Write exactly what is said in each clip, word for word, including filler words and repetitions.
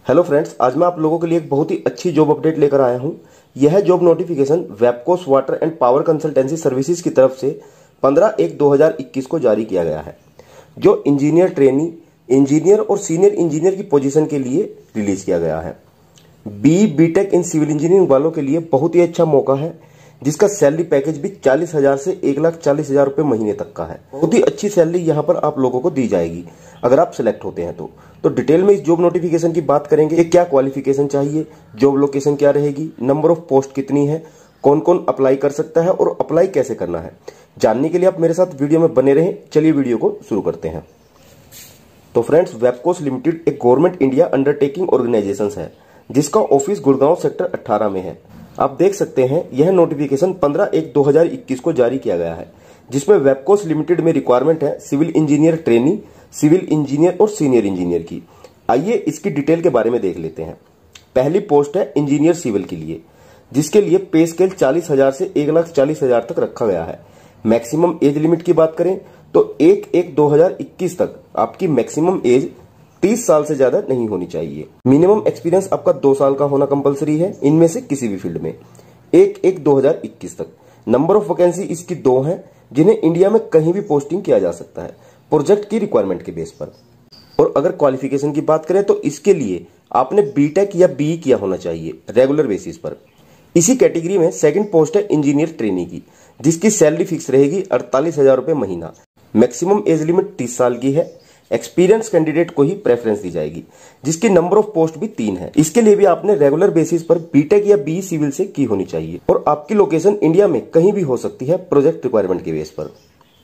Hello friends, आज मैं आप लोगों के लिए एक बहुत ही अच्छी जॉब अपडेट लेकर आया हूं। यह जॉब नोटिफिकेशन वेबकोस water and power consultancy services की तरफ से पंद्रह एक दो हज़ार इक्कीस को जारी किया गया है, जो इंजीनियर ट्रेनी, इंजीनियर और सीनियर इंजीनियर की पोजीशन के लिए रिलीज किया गया है। B BTech in civil engineering वालों के लिए बहुत ही अच्छा मौका है, जिसका सैलरी पैकेज भी चालीस हजार से एक लाख चालीस हजार रुपए महीने तक का है। बहुत ही अच्छी सैलरी यहाँ पर आप लोगों को दी जाएगी अगर आप सिलेक्ट होते हैं तो। तो डिटेल में इस जॉब नोटिफिकेशन की बात करेंगे। क्या क्वालिफिकेशन चाहिए, जॉब लोकेशन क्या रहेगी, नंबर ऑफ पोस्ट कितनी है, कौन कौन अप्लाई कर सकता है और अप्लाई कैसे करना है, जानने के लिए आप मेरे साथ वीडियो में बने रहें। चलिए वीडियो को शुरू करते हैं। तो फ्रेंड्स, वेबकोस लिमिटेड एक गवर्नमेंट इंडिया अंडरटेकिंग ऑर्गेनाइजेशन है, जिसका ऑफिस गुड़गांव सेक्टर अठारह में है। आप देख सकते हैं यह नोटिफिकेशन पंद्रह एक दो हज़ार इक्कीस को जारी किया गया है, जिसमें वेबकोस लिमिटेड में रिक्वायरमेंट है civil engineer trainee, civil engineer और सीनियर इंजीनियर की। आइए इसकी डिटेल के बारे में देख लेते हैं। पहली पोस्ट है इंजीनियर सिविल के लिए, जिसके लिए पे स्केल चालीस हजार से एक लाख चालीस हजार तक रखा गया है। मैक्सिमम एज लिमिट की बात करें तो एक एक दो हजार इक्कीस तक आपकी मैक्सिमम एज तीस साल से ज्यादा नहीं होनी चाहिए। मिनिमम एक्सपीरियंस आपका दो साल का होना कंपलसरी है, इनमें से किसी भी फील्ड में। एक एक दो हज़ार इक्कीस तक नंबर ऑफ वैकेंसी इसकी दो हैं, जिन्हें इंडिया में कहीं भी पोस्टिंग किया जा सकता है प्रोजेक्ट की रिक्वायरमेंट के बेस पर। और अगर क्वालिफिकेशन की बात करें तो इसके लिए आपने बीटेक या बीई किया होना चाहिए रेगुलर बेसिस पर। इसी कैटेगरी में सेकंड पोस्ट है इंजीनियर ट्रेनी की, जिसकी सैलरी फिक्स रहेगी अड़तालीस हजार रुपए महीना। मैक्सिमम एज लिमिट तीस साल की है। एक्सपीरियंस कैंडिडेट को ही प्रेफरेंस दी जाएगी, जिसकी नंबर ऑफ पोस्ट भी तीन है। इसके लिए भी आपने रेगुलर बेसिस पर बीटेक या बीई सिविल से की होनी चाहिए और आपकी लोकेशन इंडिया में कहीं भी हो सकती है प्रोजेक्ट रिक्वायरमेंट के बेस पर।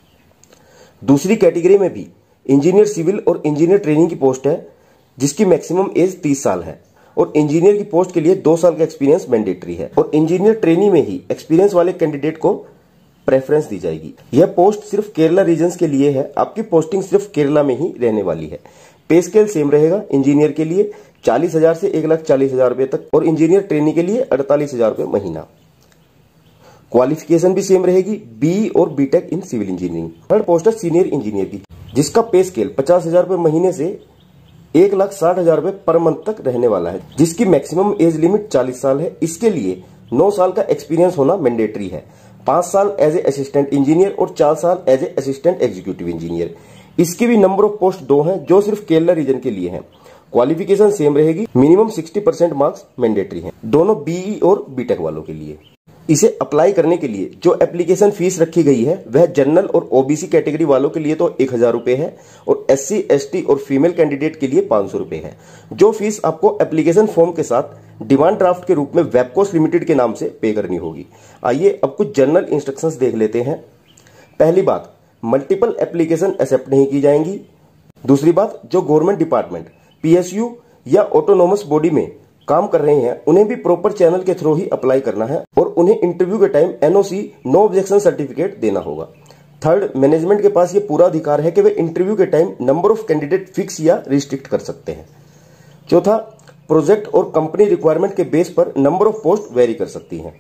दूसरी कैटेगरी में भी इंजीनियर सिविल और इंजीनियर ट्रेनिंग की पोस्ट है, जिसकी मैक्सिमम एज तीस साल है और इंजीनियर की पोस्ट के लिए दो साल का एक्सपीरियंस मैंडेटरी है और इंजीनियर ट्रेनिंग में ही एक्सपीरियंस वाले कैंडिडेट को प्रेफरेंस दी जाएगी। यह पोस्ट सिर्फ केरला रीजन्स के लिए है। आपकी पोस्टिंग सिर्फ केरला में ही रहने वाली है। पे स्केल सेम रहेगा इंजीनियर के लिए चालीस हजार से एक लाख चालीस हजार रुपए तक और इंजीनियर ट्रेनिंग के लिए अड़तालीस हजार रुपए महीना। क्वालिफिकेशन भी सेम रहेगी, बी और BTech in civil engineering. Third post है सीनियर इंजीनियर की, जिसका पे स्केल पचास हजार रुपए महीने से एक लाख साठ हजार रुपए पर मंथ तक रहने वाला है, जिसकी मैक्सिमम एज लिमिट चालीस साल है। इसके लिए नौ साल का एक्सपीरियंस होना मैंडेटरी है। पांच साल एज ए असिस्टेंट इंजीनियर और चार साल as a assistant executive engineer. इसकी भी नंबर ऑफ पोस्ट दो हैं, जो सिर्फ केरला रीजन के लिए हैं। क्वालिफिकेशन सेम रहेगी, मिनिमम साठ परसेंट मार्क्स मैंडेटरी हैं, दोनों बीई और बीटेक वालों के लिए। इसे अप्लाई करने के लिए जो एप्लीकेशन फीस रखी गई है वह जनरल और ओबीसी कैटेगरी वालों के लिए तो एक हजार रुपए है और एससी एसटी और फीमेल कैंडिडेट के लिए पांच सौ रुपए है, जो फीस आपको एप्लीकेशन फॉर्म के साथ डिमांड ड्राफ्ट के रूप में वेबकोस लिमिटेड के नाम से पे करनी होगी। आइए अब कुछ जनरल इंस्ट्रक्शंस देख लेते हैं। पहली बात, मल्टीपल एप्लीकेशन एक्सेप्ट नहीं की जाएंगी। दूसरी बात, जो गवर्नमेंट डिपार्टमेंट, पीएसयू या ऑटोनोमस बॉडी में काम कर रहे हैं उन्हें भी प्रॉपर चैनल के थ्रू ही अप्लाई करना है और उन्हें इंटरव्यू के time NOC no objection certificate देना होगा। थर्ड, मैनेजमेंट के पास ये पूरा अधिकार है कि वे इंटरव्यू के time number of candidate fix या रिस्ट्रिक्ट कर सकते हैं। चौथा, प्रोजेक्ट और कंपनी रिक्वायरमेंट के बेस पर नंबर ऑफ पोस्ट वेरी कर सकती हैं।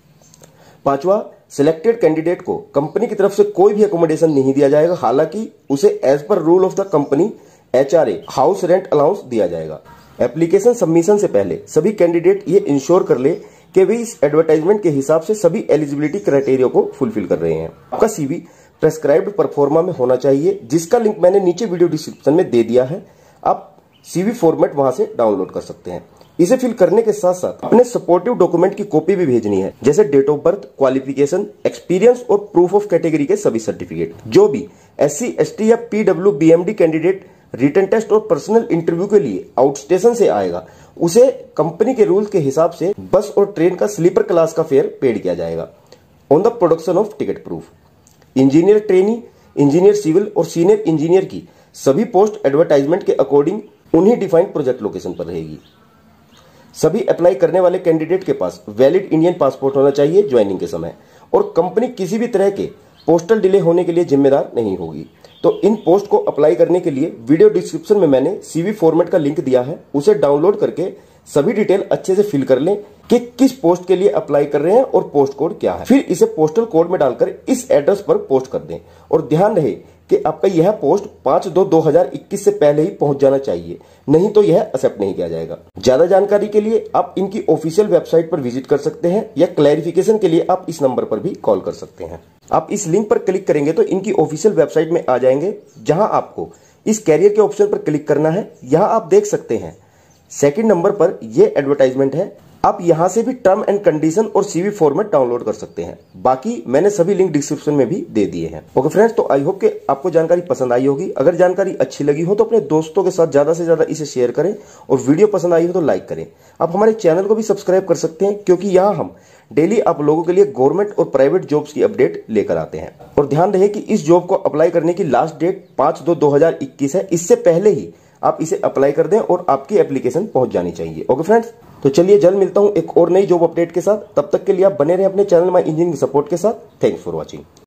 पांचवा, सिलेक्टेड कैंडिडेट को कंपनी की तरफ से कोई भी अकोमोडेशन नहीं दिया जाएगा, हालांकि उसे as per rule of the company HRA house rent allowance दिया जाएगा। एप्लीकेशन सबमिशन से पहले सभी कैंडिडेट ये इंश्योर कर ले कि वे इस एडवर्टाइजमेंट के हिसाब से सभी एलिजिबिलिटी क्राइटेरिया को फुलफिल कर रहे हैं। आपका सीवी प्रेस्क्राइब्ड परफॉर्मा में होना चाहिए, जिसका लिंक मैंने नीचे वीडियो डिस्क्रिप्शन में दे दिया है। आप सीवी फॉर्मेट वहां से डाउनलोड कर सकते हैं। इसे फिल करने के साथ साथ अपने सपोर्टिव डॉक्यूमेंट की कॉपी भी भेजनी है, जैसे date of birth, qualification, experience और प्रूफ ऑफ कैटेगरी के सभी सर्टिफिकेट। जो भी एससी एसटी या PW BMD candidate written test और पर्सनल इंटरव्यू के लिए आउट स्टेशन से आएगा, उसे कंपनी के रूल्स के हिसाब से बस और ट्रेन का स्लीपर क्लास का फेयर पेड किया जाएगा on the production of ticket proof. Engineer trainee, engineer civil और सीनियर इंजीनियर की सभी पोस्ट एडवर्टाइजमेंट के अकॉर्डिंग उन्हीं डिफाइंड प्रोजेक्ट लोकेशन पर रहेगी। सभी अप्लाई करने वाले कैंडिडेट के पास वैलिड इंडियन पासपोर्ट होना चाहिए ज्वाइनिंग के समय, और कंपनी किसी भी तरह के पोस्टल डिले होने के लिए जिम्मेदार नहीं होगी। तो इन पोस्ट को अप्लाई करने के लिए वीडियो डिस्क्रिप्शन में मैंने सीवी फॉर्मेट का लिंक दिया है, उसे डाउनलोड करके सभी डिटेल अच्छे से फिल कर लें। कि किस पोस्ट के लिए अप्लाई कर रहे हैं और पोस्ट कोड क्या है। फिर इसे पोस्टल कोड में डालकर इस एड्रेस पर पोस्ट कर दें और ध्यान रहे कि आपका यह पोस्ट पाँच दो दो हजार इक्कीस से पहले ही पहुंच जाना चाहिए, नहीं तो यह एक्सेप्ट नहीं किया जाएगा। ज्यादा जानकारी के लिए आप इनकी ऑफिशियल वेबसाइट पर विजिट कर सकते हैं या क्लैरिफिकेशन के लिए आप इस नंबर पर भी कॉल कर सकते हैं। आप इस लिंक पर क्लिक करेंगे तो इनकी ऑफिशियल वेबसाइट में आ जाएंगे, जहां आपको इस कैरियर के ऑप्शन पर क्लिक करना है। यहां आप देख सकते हैं सेकंड नंबर पर यह एडवर्टाइजमेंट है। आप यहां से भी टर्म एंड कंडीशन और सीवी फॉर्मेट डाउनलोड कर सकते हैं। बाकी मैंने सभी लिंक डिस्क्रिप्शन में भी दे दिए हैं। ओके फ्रेंड्स, तो आई होप कि आपको जानकारी पसंद आई होगी। अगर जानकारी अच्छी लगी हो तो अपने दोस्तों के साथ ज्यादा से ज्यादा इसे शेयर करें और वीडियो पसंद आई हो तो लाइक करें। आप हमारे चैनल को भी सब्सक्राइब कर सकते हैं, क्योंकि यहाँ हम डेली आप लोगों के लिए गवर्नमेंट और प्राइवेट जॉब्स की अपडेट लेकर आते हैं। और ध्यान रहे कि इस जॉब को अप्लाई करने की लास्ट डेट पाँच दो दो हजार इक्कीस है। इससे पहले ही आप इसे अप्लाई कर दें और आपकी एप्लीकेशन पहुंच जानी चाहिए। ओके फ्रेंड्स, तो चलिए जल्द मिलता हूं एक और नई जॉब अपडेट के साथ। तब तक के लिए आप बने रहें अपने चैनल माय इंजीनियरिंग सपोर्ट के साथ। Thanks for watching.